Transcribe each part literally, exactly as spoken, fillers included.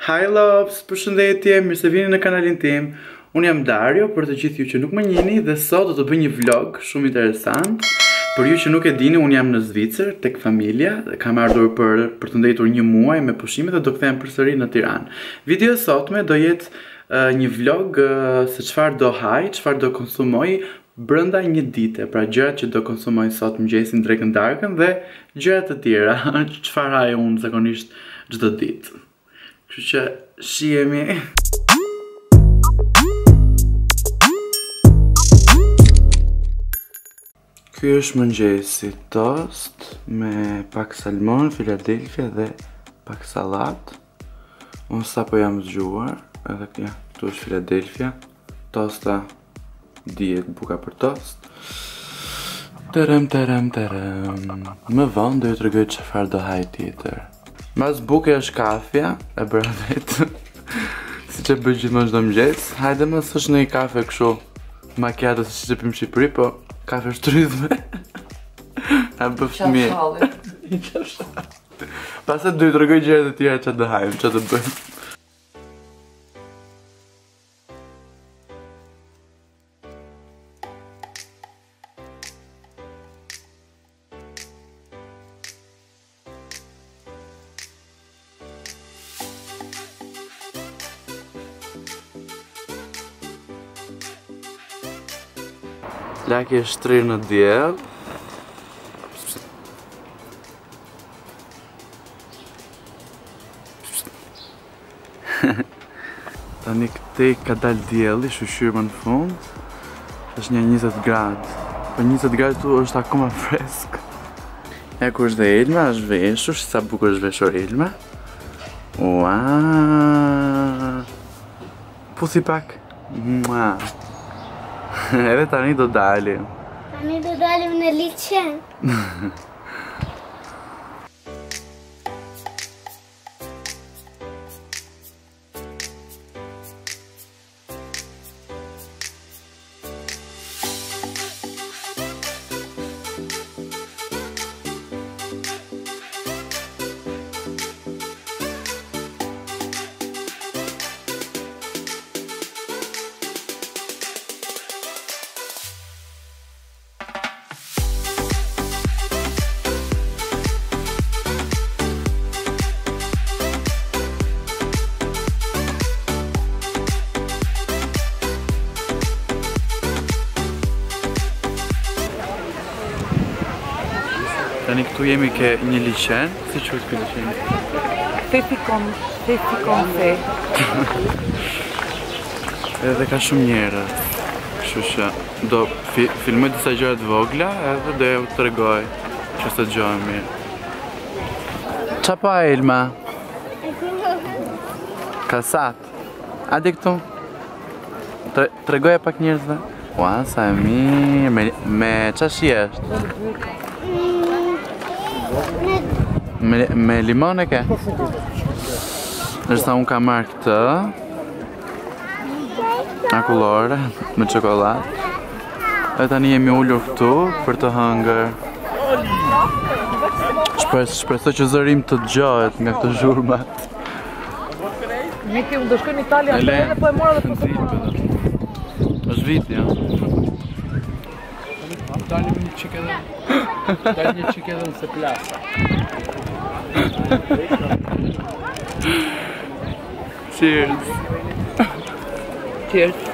Hi loves, përshëndetje, mirë se vini në kanalin tim. Unë jam Dario, për të gjithë ju që nuk më njihni, dhe sot do të bëj një vlog shumë interesant. Për ju që nuk e dini, unë jam në Zvicër, tek familja, kam ardhur për për të ndëjtur një muaj me pushime dhe do kthehem përsëri në Tiranë. Video sotme do jetë uh, një vlog uh, se çfarë do haj, çfarë do konsumoj brenda një dite, pra gjërat që do konsumoj sot mëngjesin, drekën, darkën dhe gjërat të tjera, çfarë haj unë zakonisht çdo ditë. Kështu që shihemi. Ky është mëngjesi, tost me pak salmon, Philadelphia dhe pak sallat. Unë sapo jam zgjuar, edhe ja, këtu është Philadelphia. Tosta dihet buka për tost. Terem, terem, terem. Më vonë do ju tregoj çfarë do haj tjetër. Mas buke është kafja, e bëra vetë, si që bëj gjithmonë çdo mëngjes. Hajde më s'është në i kafe kështu macchiato si që pim Shqipëri, po kafe shtrydhme. A bëftë mirë. Pastaj do ju tregoj gjërat e tjera që do hajmë, që do bëjmë. Laki është shtrirë në diell. Tani këtej ka dalë dielli, shqyr më në fund. Është një njëzet gradë. Po njëzet gradë tu është akoma fresk. Ja ku është dhe Elma, është veshur, sa bukur është veshur Elma. Ua! Pusi pak. Mua! Edhe tani do dalim. Tani do dalim në liçen. Tani këtu jemi ke një liçen, si quhet ky liçen? Fefikon, fefikon fe. Edhe ka shumë njerëz. Kështu që do fi filmoj disa gjëra të vogla edhe do ju tregoj çfarë të dëgjojmë mirë. Qa pa Elma? Kasat. Adi këtu? Tre tregoja pak njerëzve. Ua, sa e mirë, me, me qa shiesht? Me, me limon e ke? Nërsa unë ka marrë këtë akullore me çokoladë. E tani jemi ullur këtu për të hëngër. Shpres, shpresoj që zërim të dëgjohet nga këto zhurmat. Miki, unë do shkoj në Italia, edhe po e mora dhe për të mora. Është vit, ja. Dalim një qik edhe, dalim një qik edhe nëse plasa. Cheers. Cheers.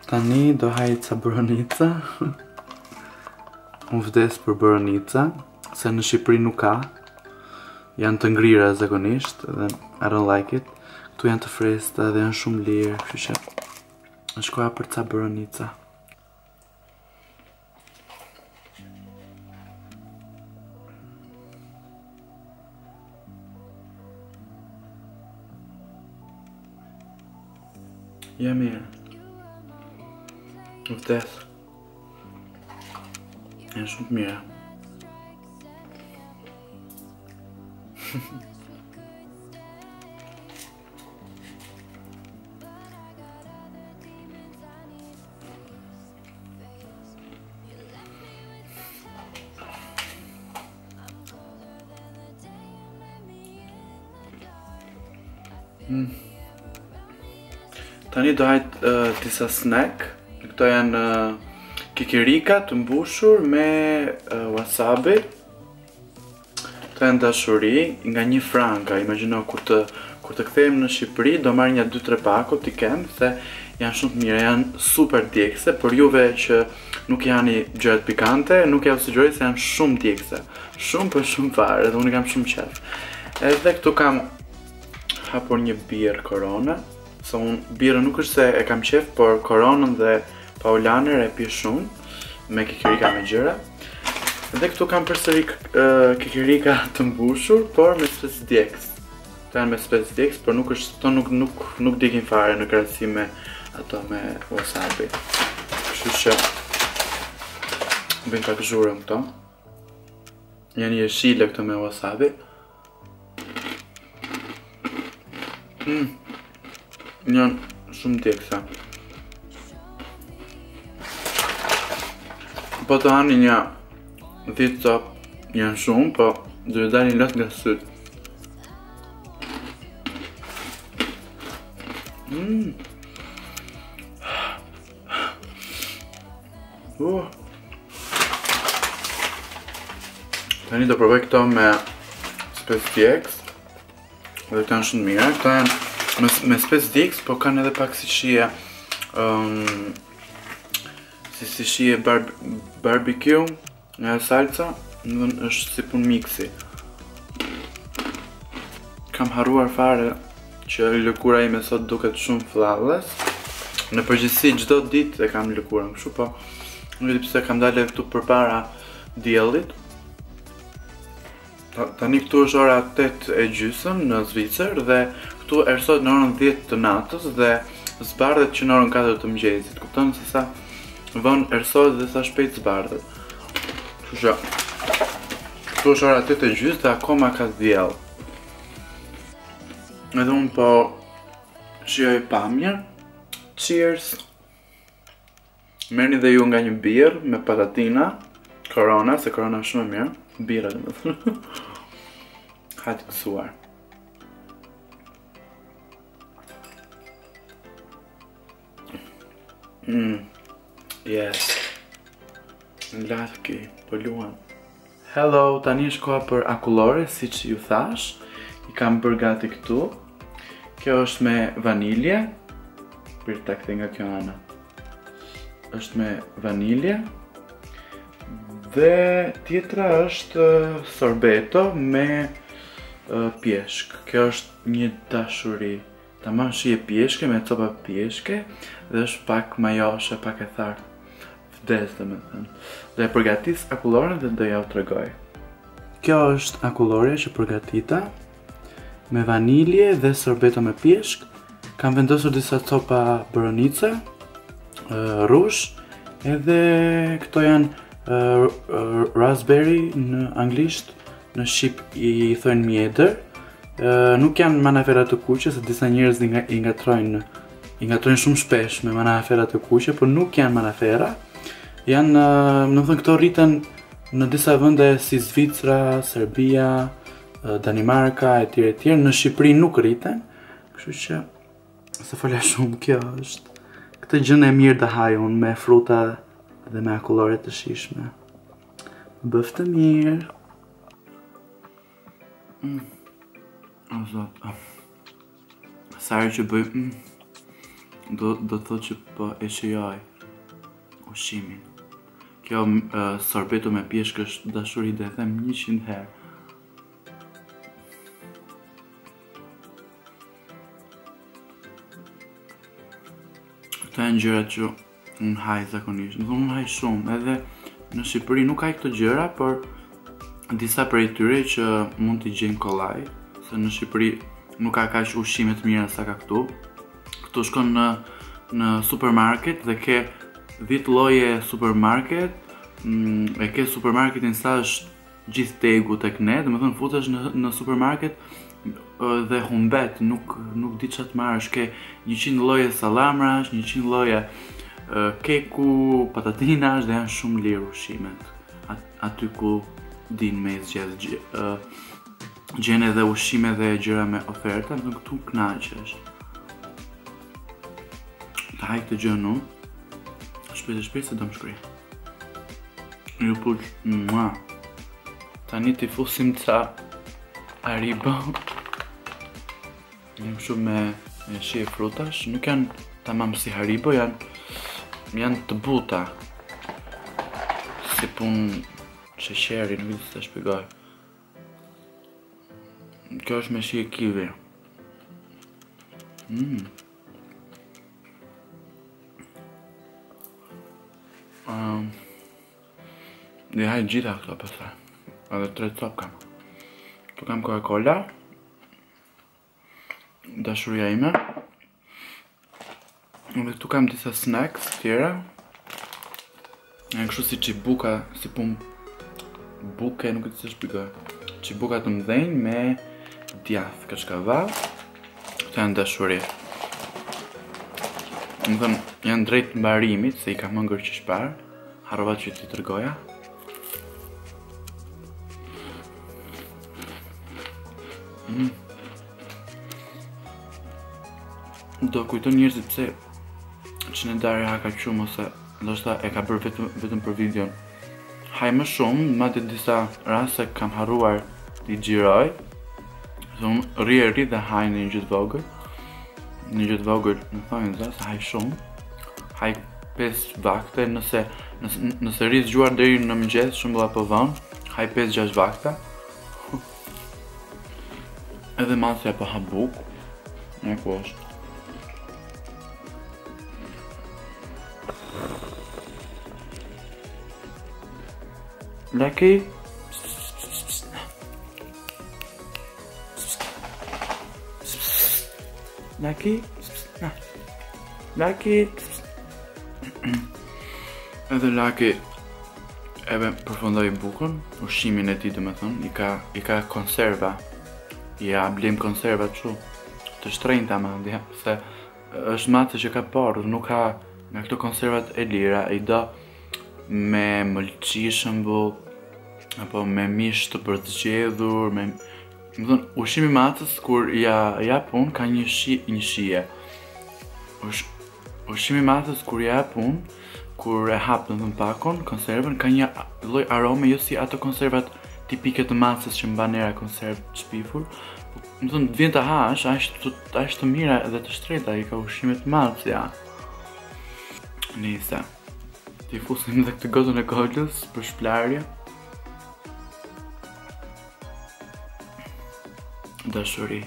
Tani do hajt ca boronica. Unë vdes për boronica, se në Shqipëri nuk ka. Janë të ngrira zakonisht, dhe I don't like it. Këtu janë të freskëta dhe janë shumë lirë, kështu që në shkoja për ca boronica. Ja mirë. Më vdes. Janë shumë të mira. Mm. Tani do hajt uh, disa snack. Këto janë uh, kikirika të mbushur me uh, wasabi. Këto janë dashuri nga një franka. Imagjino kur të kur të kthehemi në Shqipëri do marr një dy tre pako t'i kem, se janë shumë të mira, janë super djegëse. Për juve që nuk janë gjërat pikante, nuk ja u sugjeroj se janë shumë djegëse. Shumë për shumë fare, dhe unë kam shumë qef. Edhe këtu kam hapur një birë Corona. Se unë birë nuk është se e kam qef, por Coronën dhe Paulaner e pi shumë me kikirika me gjëra. Dhe këtu kam përsëri uh, kikirika të mbushur, por me spes djegës. Këto janë me spes djegës, por nuk është, to nuk, nuk, nuk dikin fare në krahasim me ato me wasabi. Kështu që bëjnë pak zhurëm këto. Janë jeshile këto me wasabi. Mm. Janë shumë djegësa. Po të hani një dhjetë cop, janë shumë, po do të dalin lot nga syt. Mm. Uh. Tani do provoj këto me spes djegës. Dhe këto janë shumë mira. Këto janë Me, me spes djegës, po kanë edhe pak si shije um, si si shije bar, barbecue nga salsa, në është si pun miksi. Kam harruar fare që lëkura ime sot duket shumë flawless. Në përgjithësi çdo ditë e kam lëkurën kështu, po nuk e di pse kam dalë këtu përpara diellit. Tani këtu është ora tetë e gjysmë në Zvicër dhe këtu erësot në orën dhjetë të natës dhe zbardhet që në orën katër të mëngjesit. Kupton se sa vonë erësot dhe sa shpejt zbardhet. Kështu që këtu është ora tetë e gjysmë dhe akoma ka diell. Edhe unë po shijoj pamjen. Cheers! Merrni dhe ju nga një birë me patatina, Corona, se Corona është shumë e mirë. Bira dhe më thënë. Hajtë kësuar. Mm. Yes. Në latki, po luan. Hello, tani është koha për akullore, si që ju thash. I kam bërë gati këtu. Kjo është me vanilje. Për ta kthe nga kjo ana. është me vanilje. Dhe tjetra është sorbeto me uh, pjeshk. Kjo është një dashuri. Tamam shije pjeshke me copa pjeshke dhe është pak majoshe, pak e thartë. Vdes dhe me thënë. Dhe e përgatis akulloren dhe do ja u tregoj. Kjo është akullore që përgatita me vanilje dhe sorbeto me pjeshk. Kam vendosur disa copa boronice, uh, rush, edhe këto janë uh, uh, raspberry në anglisht, në shqip i thojnë mjedër. Uh, nuk janë manafera të kuqe, se disa njerëz i, nga, i ngatrojnë i ngatrojnë shumë shpesh me manafera të kuqe, por nuk janë manafera. Janë, uh, më thënë, këto rriten në disa vende si Zvicra, Serbia, uh, Danimarka, e tjere tjere. Në Shqipëri nuk rriten, kështu që se folja shumë, kjo është këtë gjën e mirë të haj unë me fruta dhe me akullore të shishme. Bëf të mirë. Mm. O zot, oh. Sarë që bëj, mm. do, do thot që po e shijoj ushqimin. Kjo uh, sorbetu me pjeshkë është dashuri dhe them njëqind herë. Këto janë gjërat që unë haj zakonisht. Nuk unë haj shumë, edhe në Shqipëri nuk haj këto gjëra, por disa prej tyre që mund t'i gjejnë kollaj, se në Shqipëri nuk ka kaq ushqime të mira sa ka këtu. Këtu shkon në në supermarket dhe ke dhjetë lloje supermarket, mm, e ke supermarketin sa është gjithë tegu tek ne, domethënë futesh në në supermarket dhe humbet, nuk nuk di çfarë të marrësh, ke njëqind lloje sallamrash, njëqind lloje uh, keku, patatinash dhe janë shumë lirë ushqimet. At, aty ku din me zgjedh uh, gjen edhe ushqime dhe gjëra me oferta, në këtu kënaqesh. Ta haj këtë gjë nu, shpejt e shpejt se do më shkri. Ju puq, mua. Tani t'i fusim ca Haribo. Jem shumë me, me shije frutash, nuk janë tamam si Haribo, janë, janë të buta. Si pun sheqeri, nuk di të shpjegoj. Kjo është me shije kiwi. Mm. Um, dhe haj gjitha këto pësaj. Edhe tre cop kam. Tu kam Coca-Cola. Dashuria ime. Dhe tu kam disa snacks tjera. Janë kështu si qibuka, si pun buke, nuk e të se shpikoj. Qibuka të mdhenjë me djath, kashkaval. Këto janë dashuri. Më thëmë, janë drejt mbarimit, se i kam hëngër që shparë. Harrova që t'i tërgoja. Mm. Do kujton njerëzit pse që në Darja ha ka qumë, ose ndoshta e ka bërë vetëm, vetëm për videon. Haj më shumë, madje disa raste kam harruar t'i xhiroj. Unë rri e rri dhe haj në një gjithë vogël. Një gjithë vogël, më thonë za, se haj shumë. Haj pesë vakte, nëse nëse, nëse rri zgjuar deri në mëngjes, shumë apo vonë, haj pesë gjashtë vakte. Edhe masja po ha bukë. E ku është. Lucky. Lucky. Lucky. Edhe Lucky ebe përfundoi bukën, ushqimin e tij domethënë, i ka i ka konserva. Ja, blim konserva kështu të shtrenjta mandje, se është mace që ka parë, nuk ka nga këto konservat e lira, i do me mëlqi shembull, apo me mish të përzgjedhur, me më thënë, ushqimi macës kur ja jap unë ka një shi, një shije. Ush, ushqimi macës kur ja jap unë, kur e hap në thënë pakon, konservën, ka një lloj arome, jo si ato konservat tipike të macës që mban era konservë të shpifur. Më thënë, vjen të hash, ashtë të, të mira edhe të shtreta, i ka ushqimet macë, ja. Nisa. Ti fusim dhe këtë gotën e kolës për shplarje. Dashuri.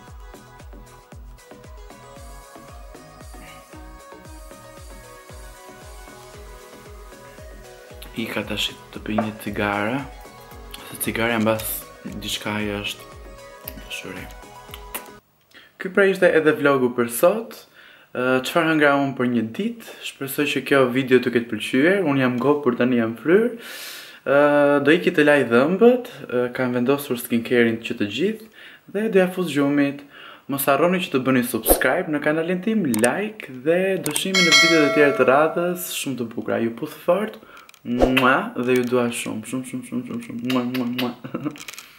I ka tash të pi një cigara, se cigara mbas diçka është dashuri. Ky pra ishte edhe vlogu për sot. Çfarë uh, hëngra unë për një ditë. Shpresoj që kjo video të ketë pëlqyer. Unë jam gop, por tani jam fryr. Uh, do iki të laj dhëmbët, uh, kam vendosur skincare-in që të gjithë dhe do ja fus gjumit. Mos harroni që të bëni subscribe në kanalin tim, like dhe dëshimin në videot e tjera të radhës, shumë të bukura. Ju puth fort. Mua, dhe ju dua shumë, shumë, shumë, shumë, shumë, shumë. Mua, mua, mua.